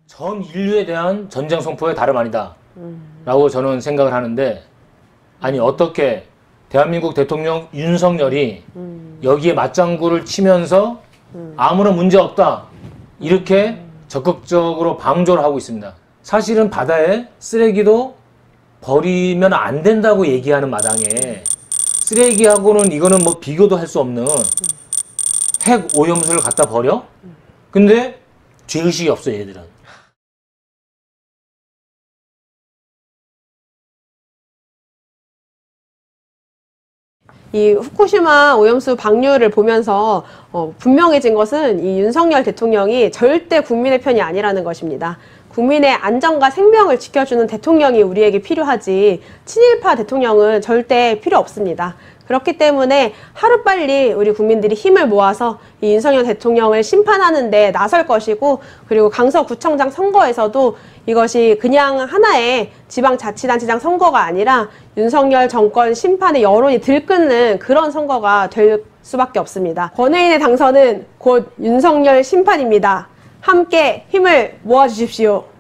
전 인류에 대한 전쟁 선포의 다름 아니다 라고 저는 생각을 하는데, 아니 어떻게 대한민국 대통령 윤석열이 여기에 맞장구를 치면서 아무런 문제 없다 이렇게 적극적으로 방조를 하고 있습니다. 사실은 바다에 쓰레기도 버리면 안 된다고 얘기하는 마당에 쓰레기하고는 이거는 뭐 비교도 할 수 없는 핵 오염수를 갖다 버려? 근데 죄의식이 없어 얘들은. 이 후쿠시마 오염수 방류를 보면서 분명해진 것은 이 윤석열 대통령이 절대 국민의 편이 아니라는 것입니다. 국민의 안전과 생명을 지켜주는 대통령이 우리에게 필요하지 친일파 대통령은 절대 필요 없습니다. 그렇기 때문에 하루빨리 우리 국민들이 힘을 모아서 이 윤석열 대통령을 심판하는 데 나설 것이고, 그리고 강서구청장 선거에서도 이것이 그냥 하나의 지방자치단체장 선거가 아니라 윤석열 정권 심판의 여론이 들끓는 그런 선거가 될 수밖에 없습니다. 권혜인의 당선은 곧 윤석열 심판입니다. 함께 힘을 모아주십시오.